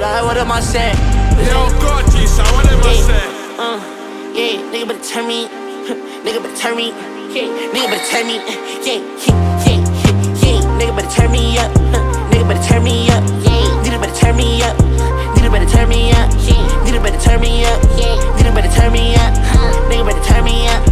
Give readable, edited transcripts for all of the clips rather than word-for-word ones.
what am I saying? Yo, Cochise, what am I saying? Yeah, nigga better turn me, nigga better turn me, nigga better turn me, nigga better turn me up, nigga better turn me up, nigga better turn me up, nigga better turn me up, nigga better turn me up, nigga better turn me up, nigga better turn me up,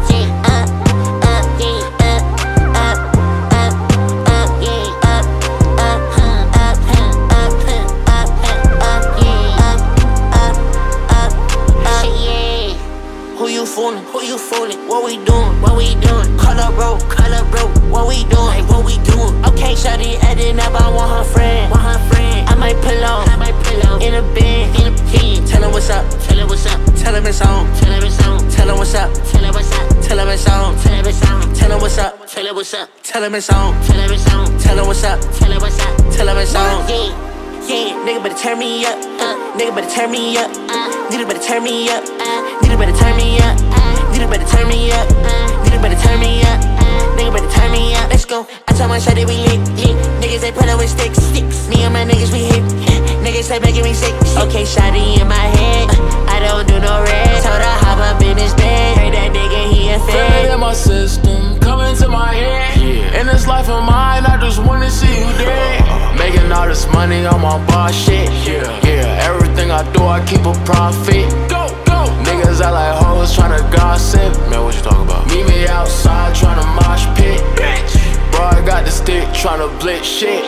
Who you fooling? What we doing? What we doing? Call up, bro. What we doing? Hey, what we doing? Okay, shawty adding up. I want her friend. I might pull up. In a bin. Tell her what's up. Tell her it's on. Tell her what's up. Tell her it's on. Tell her what's up. Tell her it's on. Tell her what's up. Tell her it's on. Yeah, nigga better turn me up. Nigga better turn me up. Nigga better turn me up. Nigga better turn me up. Nigga better turn me up. Nigga better turn me up. Nigga better turn me up. Let's go. I told my shawty we lit. Niggas they put up with sticks. Me and my niggas we hit. Niggas say making me sick. Okay, shawty in my head. I don't do no red. Told her hop up in his bed. Heard that nigga he a fed. In my system, coming to my head. In this life of mine, I just wanna see you dead. Making all this money on my boss shit. Yeah, everything I do, I keep a profit. Go. Niggas act like hoes tryna gossip. Man, what you talking about? Meet me outside tryna mosh pit. Bro, I got the stick tryna blitz shit.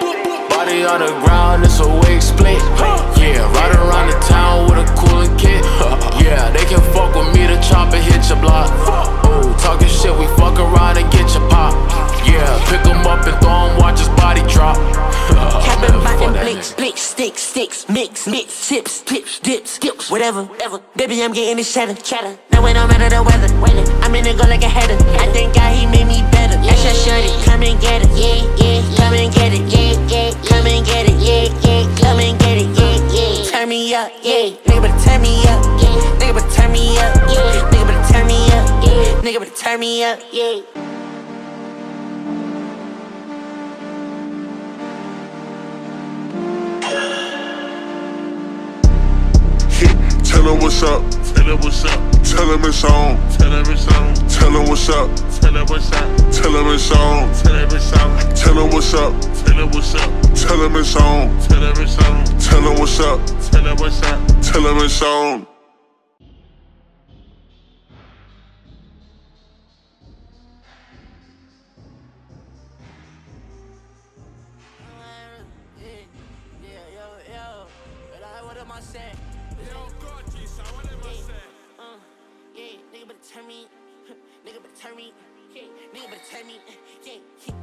Body on the ground, it's a wig split. Yeah, ride around the town with a coolin' kit. Yeah, they can fuck with me, the chopper hit your block. Ooh, talking shit, we fuck around and get your pop. Yeah, pick him up and throw him, watch his body drop. Capping button, blinks, sticks, mix, chips, dips, whatever. Baby, I'm getting this chatter. Now it don't matter the weather. I'm in the go like a header. I think God, he made me better. That's your shorty, come and get it. Come and get it. Come and get it. Come and get it. Turn me up, nigga better turn me up. Nigga better turn me up. Nigga better turn me up. Nigga better turn me up. Tell him what's up. Tell him it's on. Tell him what's up. Tell him it's on. Tell him it's on. Tell him what's up. Tell him it's on. Tell him it's on. Tell him it's on. Tell him what's up. Tell him it's on. What am I saying? Yo, Cochise, what am I saying? Yeah, nigga better turn me, nigga better turn me, nigga better turn me,